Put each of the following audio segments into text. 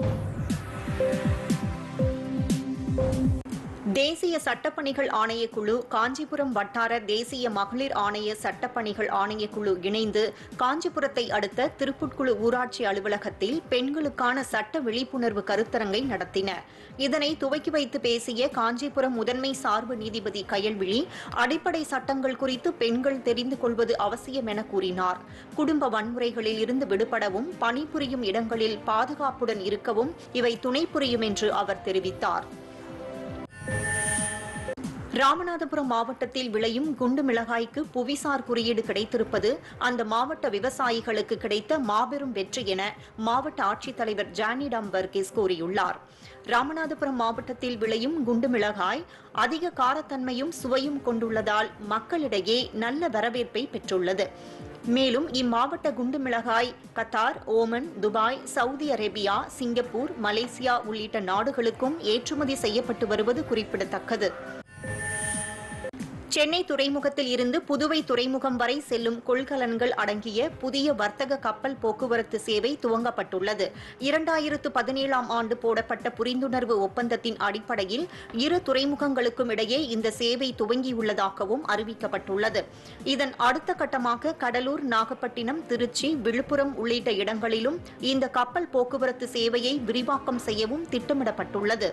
தேசிய சட்டப்பணிகள் ஆணையக்குழு, காஞ்சிபுரம் வட்டார தேசிய மகளிர் ஆணைய சட்டப்பணிகள் ஆணையக்குழு இணைந்து காஞ்சிபுரத்தை அடுத்த திருப்புட்குளு ஊராட்சி அலுவலகத்தில் பெண்களுக்கான சட்ட விழிப்புணர்வு கருத்தரங்கை நடத்தின. இதனை துவக்கி வைத்து பேசிய காஞ்சிபுரம் முதன்மை சார்பு நீதிபதி கயல்விழி, அடிப்படை சட்டங்கள் குறித்து பெண்கள் தெரிந்து கொள்வது அவசியம் என கூறினார். குடும்ப வன்முறைகளில் இருந்து விடுபடவும், பணிபுரியும் இடங்களில் பாதுகாப்புடன் இருக்கவும் இவை துணை புரியும் என்று அவர் தெரிவித்தார். ராமநாதபுரம் மாவட்டத்தில் விளையும் குண்டு மிளகாய்க்கு புவிசார் குறியீடு கிடைத்திருப்பது அந்த மாவட்ட விவசாயிகளுக்கு கிடைத்த மாபெரும் வெற்றி என மாவட்ட ஆட்சித்தலைவர் ஜானிடாம் வர்கீஸ் கூறியுள்ளார். ராமநாதபுரம் மாவட்டத்தில் விளையும் குண்டு மிளகாய் அதிக காரத்தன்மையும் சுவையும் கொண்டுள்ளதால் மக்களிடையே நல்ல வரவேற்பை பெற்றுள்ளது. மேலும் இம்மாவட்ட குண்டு மிளகாய் Qatar, Oman, Dubai, Saudi Arabia, Singapore, Malaysia உள்ளிட்ட நாடுகளுக்கும் ஏற்றுமதி செய்யப்பட்டு வருவது குறிப்பிடத்தக்கது. சென்னை துறைமுகத்தில் இருந்து புதுவை துறைமுகம் வரை செல்லும் கொள்கலன்கள் அடங்கிய புதிய வர்த்தக கப்பல் போக்குவரத்து சேவை துவங்கப்பட்டுள்ளது. 2017ஆம் ஆண்டு போடப்பட்ட புரிந்துணர்வு ஒப்பந்தத்தின் அடிப்படையில் இரு துறைமுகங்களுக்கும் இடையே இந்த சேவை துவங்கியுள்ளதாகவும் அறிவிக்கப்பட்டுள்ளது. இதன் அடுத்த கட்டமாக கடலூர், நாகப்பட்டினம், திருச்சி, விழுப்புரம் உள்ளிட்ட இடங்களிலும் இந்த கப்பல் போக்குவரத்து சேவையை விரிவாக்கம் செய்யவும் திட்டமிடப்பட்டுள்ளது.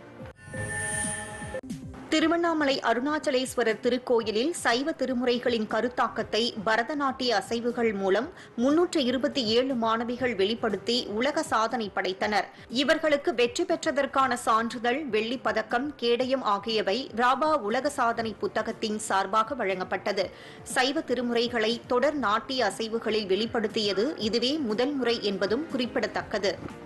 திருவண்ணாமலை அருணாச்சலேஸ்வரர் திருக்கோயிலில் சைவ திருமுறைகளின் கருத்தாக்கத்தை பரதநாட்டிய அசைவுகள் மூலம் 327 மாணவிகள் வெளிப்படுத்தி உலக சாதனை படைத்தனர். இவர்களுக்கு வெற்றி பெற்றதற்கான சான்றிதழ், வெள்ளிப் பதக்கம், கேடயம் ஆகியவை ராபா உலக சாதனை புத்தகத்தின் சார்பாக வழங்கப்பட்டது. சைவ திருமுறைகளை தொடர் நாட்டிய அசைவுகளில் வெளிப்படுத்தியது இதுவே முதல் முறை என்பதும் குறிப்பிடத்தக்கது.